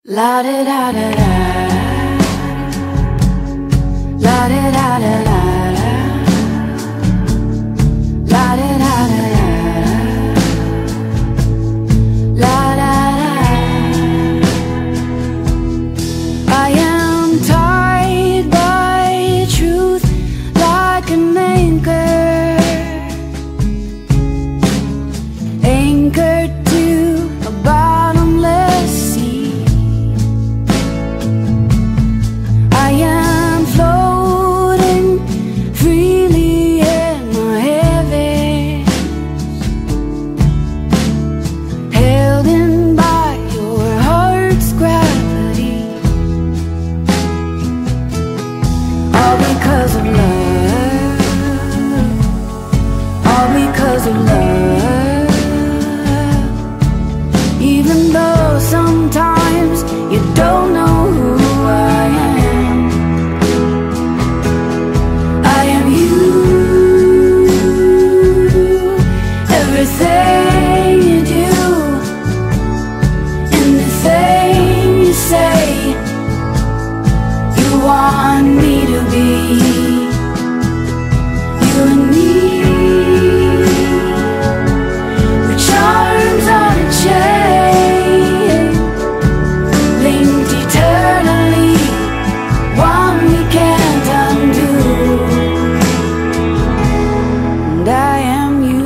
La da da da da, la da da da da, la da da da da, la da da. I am tied by truth like an anchor, anchored to a bottomless sea. I am floating freely in my heavens, held in by your heart's gravity, all because of love, all because of love. Even though sometimes you don't know who I am, everything you do, anything you say, you want me to be. You and me, we're charms on a chain, linked eternally, one we can't undo. And I am you.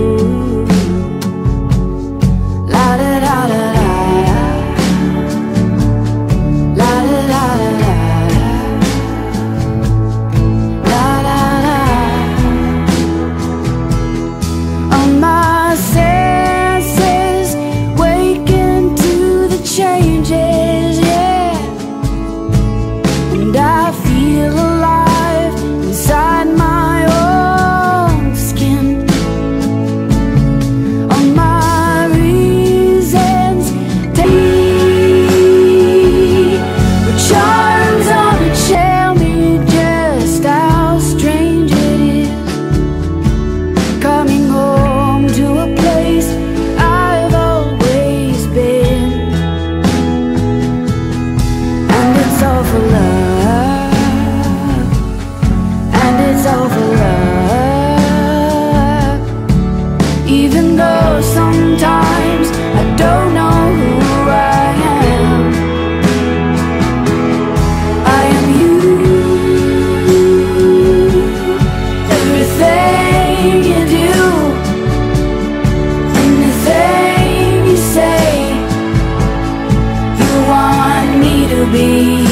Even though sometimes I don't know who I am, I am you. Everything you do, anything you say, you want me to be.